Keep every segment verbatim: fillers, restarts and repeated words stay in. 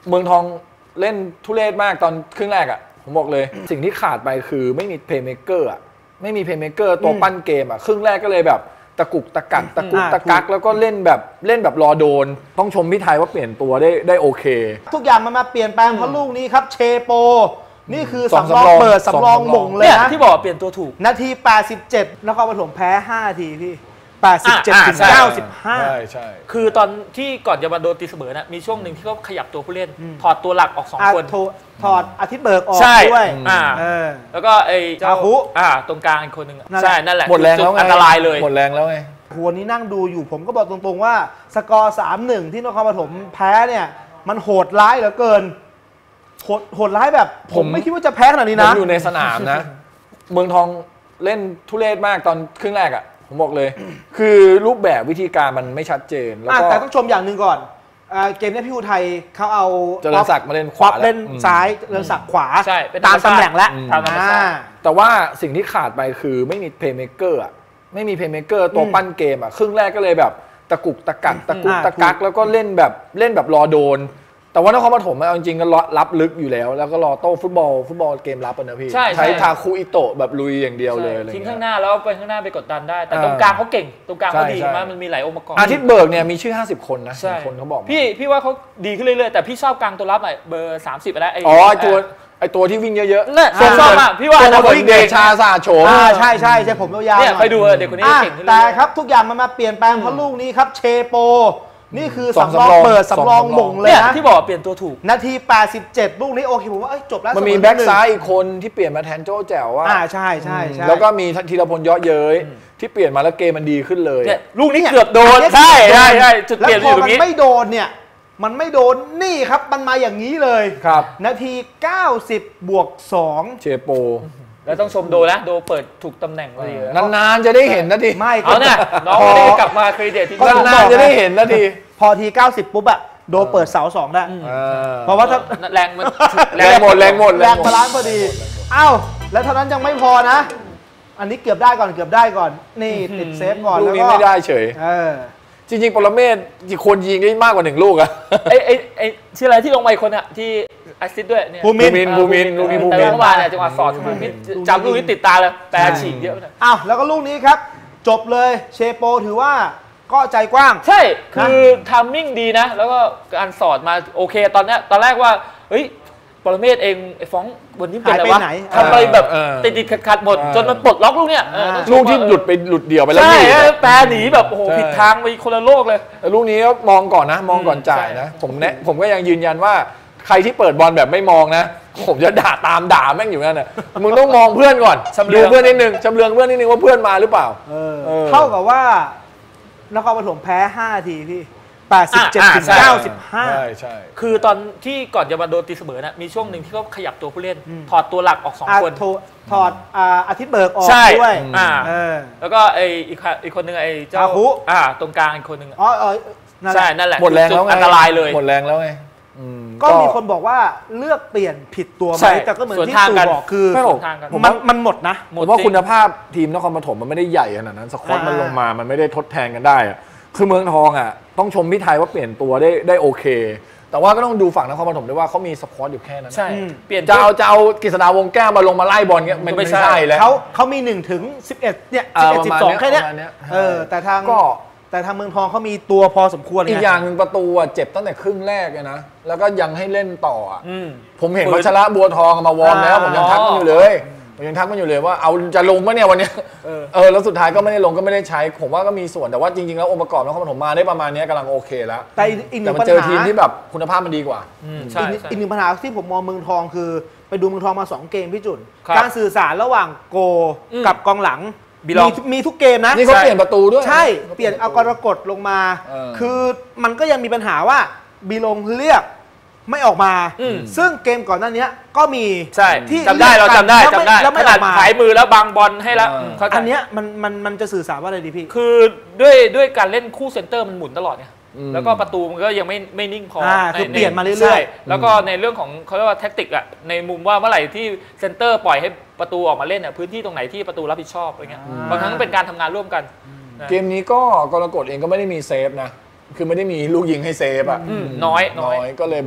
เมืองทองเล่นทุเรศมากตอนครึ่งแรกอ่ะผมบอกเลย สิ่งที่ขาดไปคือไม่มีเพลย์เมคเกอร์อ่ะไม่มีเพลย์เมคเกอร์ตัวปั้นเกมอ่ะครึ่งแรกก็เลยแบบตะกุกตะกักตะกุกตะกักแล้วก็เล่นแบบเล่นแบบรอโดนต้องชมพี่ไทยว่าเปลี่ยนตัวได้ได้โอเคทุกอย่างมันมาเปลี่ยนแปลงเพราะลูกนี้ครับเชโปนี่คือสำรองเปิดสำรองมงเลยนะที่บอกเปลี่ยนตัวถูกนาทีแปดสิบเจ็ดนครปฐมแพ้ห้าทีพี่แปดสิบเจ็ดถึงเก้าสิบห้าใช่ใช่คือตอนที่ก่อนจะมาโดนตีเสมอนะมีช่วงหนึ่งที่เขาขยับตัวผู้เล่นถอดตัวหลักออกสองคนถอดอาทิตย์เบิกออกด้วยอ่าแล้วก็ไอ้เจ้าอ่าตรงกลางอีกคนหนึ่งใช่นั่นแหละหมดแรงแล้วไงอันตรายเลยหมดแรงแล้วไงวันนี้นั่งดูอยู่ผมก็บอกตรงๆว่าสกอร์ สามหนึ่ง ที่นครปฐมแพ้เนี่ยมันโหดร้ายเหลือเกินโหดโหดร้ายแบบผมไม่คิดว่าจะแพ้ขนาดนี้นะผมอยู่ในสนามนะเมืองทองเล่นทุเรศมากตอนครึ่งแรกอ่ะผมบอกเลย คือรูปแบบวิธีการมันไม่ชัดเจนแล้วก็แต่ต้องชมอย่างหนึ่งก่อนเกมนี้พี่อุทัยเขาเอาเจริญศักดิ์มาเล่นขวาเล่นซ้ายเจริญศักดิ์ขวาตามตำแหน่งแล้วแต่ว่าสิ่งที่ขาดไปคือไม่มีเพลย์เมคเกอร์อ่ะไม่มีเพลย์เมคเกอร์ตัวปั้นเกมอ่ะครึ่งแรกก็เลยแบบตะกุกตะกักตะกุกตะกักแล้วก็เล่นแบบเล่นแบบรอโดนแต่ว่านครปฐมเอาจริงๆก็รับลึกอยู่แล้วแล้วก็รอโต้ฟุตบอลฟุตบอลเกมรับนะพี่ใช้ทาคุอิโตะแบบลุยอย่างเดียวเลยทิ้งข้างหน้าแล้วไปข้างหน้าไปกดดันได้แต่ตรงกลางเขาเก่งตรงกลางเขาดีมากมันมีหลายองค์ประกอบอาทิตย์เบิกเนี่ยมีชื่อห้าสิบคนนะคนเขาบอกพี่พี่ว่าเขาดีขึ้นเรื่อยๆแต่พี่ชอบกลางตัวรับหน่อยเบอร์สามสิบไปแล้วอ๋อตัวไอตัวที่วิ่งเยอะๆเนี่ยชอบอ่ะพี่ว่าตัวเด็กชาซาโฉมใช่ใช่ใช่ผมยาวๆเนี่ยไปดูเด็กคนนี้เก่งขึ้นแต่ครับทุกอย่างมันมาเปลี่ยนแปลงเพราะลูกนี้ครับเชโปนี่คือสำรองเปิดสำรองมงเลยนะที่บอกเปลี่ยนตัวถูกนาทีแปดสิบเจ็ดลูกนี้โอเคผมว่าจบแล้วมันมีแบ็กซ้ายอีกคนที่เปลี่ยนมาแทนโจ้แจ๋วว่าอ่าใช่ใช่ใช่แล้วก็มีธีรพลเยาะเย้ยที่เปลี่ยนมาแล้วเกมมันดีขึ้นเลยลูกนี้เกือบโดนใช่ใช่ใช่จุดเปลี่ยนอยู่ตรงนี้แล้วพอมันไม่โดนเนี่ยมันไม่โดนนี่ครับมันมาอย่างนี้เลยครับนาทีเก้าสิบบวกสองเชโปแล้วต้องชมโดนะโดเปิดถูกตำแหน่งพอดีนานๆจะได้เห็นนะทีไม่เอาเนี่ยน้องไม่ได้กลับมาเคยเดทที่นานๆจะได้เห็นนะทีพอทีเก้าสิบปุ๊บอะโดเปิดเสาสองได้เพราะว่าถ้าแรงมันแรงหมดแรงหมดแรงบาลานซ์พอดีอ้าวแล้วเท่านั้นยังไม่พอนะอันนี้เกือบได้ก่อนเกือบได้ก่อนนี่ติดเซฟก่อนลูกนี้ไม่ได้เฉยจริงๆปรเมศคนยิงได้มากกว่าหนึ่งลูกอะไอ้ไอ้ไอ้ชื่ออะไรที่ลงไปคนอะที่แอสซิสต์ด้วยเนี่ยภูมินภูมินลูกนี้ภูมินแต่เมื่อวานเนี่ยจังหวะสอดภูมินจำลูกนี้ติดตาเลยแปรฉีกเยอะอ้าวแล้วก็ลูกนี้ครับจบเลยเชโปถือว่าก็ใจกว้างใช่คือทามมิ่งดีนะแล้วก็การสอดมาโอเคตอนนี้ตอนแรกว่าเฮ้ยปรเมศเองไอ้ฟ้องวันนี้เป็นอะไรวะทำอะไรแบบติดติดขัดขัดหมดจนมันปลดล็อกลูกเนี่ยลูกที่หลุดไปหลุดเดี่ยวไปแล้วใช่แปรหนีแบบโอ้โหผิดทางไปคนละโลกเลยลูกนี้ก็มองก่อนนะมองก่อนจ่ายนะผมแนะผมก็ยังยืนยันว่าใครที่เปิดบอลแบบไม่มองนะผมจะด่าตามด่าแม่งอยู่นั่นน่ะมึงต้องมองเพื่อนก่อนดูเพื่อนนิดนึงจำเรืองเพื่อนนิดนึงว่าเพื่อนมาหรือเปล่าเท่ากับว่านครปฐมแพ้ห้าทีพี่แปดสิบเจ็ดถึงเก้าสิบห้าใช่ใช่คือตอนที่ก่อนจะมาโดนตีเสมอนะมีช่วงหนึ่งที่เขาขยับตัวผู้เล่นถอดตัวหลักออกสองคนถอดอาทิตย์เบิกออกด้วยแล้วก็ไอ้อีกอีกคนนึงไอ้เจ้าอ่าตรงกลางอีกคนนึงอ๋อใช่นั่นแหละหมดแรงแล้วไงอันตรายเลยหมดแรงแล้วไงก็มีคนบอกว่าเลือกเปลี่ยนผิดตัวไหมแต่ก็เหมือนที่ตู่บอกคือมันมันหมดนะผมว่าคุณภาพทีมนครปฐมมันไม่ได้ใหญ่ขนาดนั้นสควอตมันลงมามันไม่ได้ทดแทนกันได้อะคือเมืองทองอ่ะต้องชมพี่ไทยว่าเปลี่ยนตัวได้ได้โอเคแต่ว่าก็ต้องดูฝั่งนครปฐมด้วยว่าเขามีสควอตอยู่แค่นั้นใช่เปลี่ยนจะเอาจะเอากฤษฎาวงแก้วมาลงมาไล่บอลเงี้ยมันไม่ใช่แล้วเขาเขามีหนึ่งถึงสิบเอ็ดเนี่ยสิบเอ็ดสิบสองแค่เนี้ยเออแต่ทางก็แต่ทางเมืองทองเขามีตัวพอสมควรอีกอย่างหนึ่งประตูเจ็บตั้งแต่ครึ่งแรกเลยนะแล้วก็ยังให้เล่นต่อผมเห็นวัชระบัวทองมาวอร์มแล้วผมยังทักมันอยู่เลยผมยังทักมันอยู่เลยว่าเอาจะลงมั้ยเนี่ยวันนี้เออแล้วสุดท้ายก็ไม่ได้ลงก็ไม่ได้ใช้ผมว่าก็มีส่วนแต่ว่าจริงๆแล้วองค์ประกอบนครปฐมมาได้ประมาณนี้กำลังโอเคแล้วแต่อีกหนึ่งปัญหาเจอทีมที่แบบคุณภาพมันดีกว่าอีกหนึ่งปัญหาที่ผมมองเมืองทองคือไปดูเมืองทองมาสองเกมพี่จุนการสื่อสารระหว่างโกกับกองหลังมีทุกเกมนะนี่เขาเปลี่ยนประตูด้วยใช่เปลี่ยนเอากรกฎลงมาคือมันก็ยังมีปัญหาว่าบีลงเรียกไม่ออกมาซึ่งเกมก่อนหน้านี้ก็มีใช่ที่จำได้เราจำได้จำได้ขนาดหายมือแล้วบางบอลให้แล้วอันเนี้ยมันมันมันจะสื่อสารว่าอะไรดีพี่คือด้วยด้วยการเล่นคู่เซนเตอร์มันหมุนตลอดเนี่ยแล้วก็ประตูมันก็ยังไม่ไม่นิ่งพอคือเปลี่ยนมาเรื่อยๆแล้วก็ในเรื่องของเขาเรียกว่าแท็กติกอะในมุมว่าเมื่อไหร่ที่เซนเตอร์ปล่อยให้ประตูออกมาเล่นเนี่ยพื้นที่ตรงไหนที่ประตูรับผิดชอบอะไรเงี้ยบางครั้งเป็นการทำงานร่วมกันเกมนี้ก็กรกฎเองก็ไม่ได้มีเซฟนะคือไม่ได้มีลูกยิงให้เซฟอะน้อยน้อยก็เลยแบบ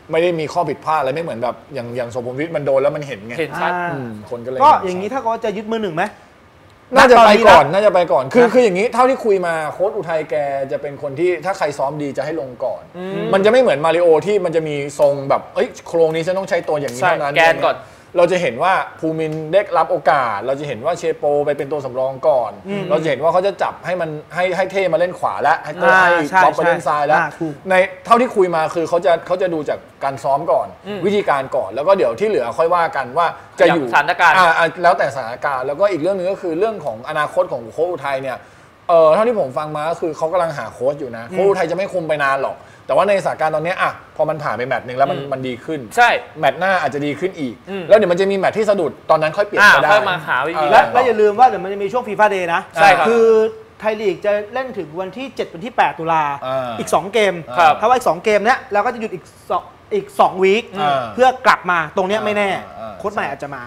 ไม่ได้มีข้อผิดพลาดอะไรไม่เหมือนแบบอย่างอย่างโสภณวิทย์มันโดนแล้วมันเห็นไงเห็นชัดอืมคนก็เลยก็อย่างนี้ถ้าเขาจะยึดมือหนึ่งไหมน่าจะไปก่อนณตอนนี้นะน่าจะไปก่อนคือคืออย่างนี้เท่าที่คุยมาโค้ชอุทัยแกจะเป็นคนที่ถ้าใครซ้อมดีจะให้ลงก่อน มันจะไม่เหมือนมาริโอที่มันจะมีทรงแบบเอ้ยโครงนี้ฉันต้องใช้ตัวอย่างนี้ใช่เท่านั้นแกนก่อนเราจะเห็นว่าภูมินได้รับโอกาส เราจะเห็นว่าเชโปไปเป็นตัวสำรองก่อน เราจะเห็นว่าเขาจะจับให้มันให้ให้เท่มาเล่นขวาแล้วให้ตัวอ่าให้ใช่บ๊อบมาเล่นซ้ายแล้วอ่าถูกในเท่าที่คุยมาคือเขาจะเขาจะดูจากการซ้อมก่อน วิธีการก่อนแล้วก็เดี๋ยวที่เหลือค่อยว่ากันว่าจะอยู่สถานการณ์อ่อ่แล้วแต่สถานการณ์แล้วก็อีกเรื่องหนึงก็คือเรื่องของอนาคตของโค้ชอุทัยเนี่ยเออเท่าที่ผมฟังมาก็คือเขากำลังหาโค้ชอยู่นะโค้ชอุทัยจะไม่คุมไปนานหรอก แต่ว่าในสถานการณ์ตอนนี้อ่ะพอมันผ่านไปแมตช์หนึ่งแล้วมันมันดีขึ้นใช่แมตช์หน้าอาจจะดีขึ้นอีกอืมแล้วเดี๋ยวมันจะมีแมตช์ที่สะดุดตอนนั้นค่อยเปลี่ยนอ่าก็ได้ค่อยมาหาวิธีและการและอย่าลืมว่าเดี๋ยวมันจะมีช่วงฟีฟ่าเดย์นะใช่ครับคือไทยลีกจะเล่นถึงวันที่ เจ็ด วันที่ แปด ตุลาอ่าอีก สอง เกมครับถ้าว่าอีก สอง เกมเนี้ยเราก็จะหยุดอีกสองอีก สอง วีคอ่าเพื่อกลับมาตรงเนี้ยไม่แน่อ่าอ่าโค้ชใหม่อาจจะมา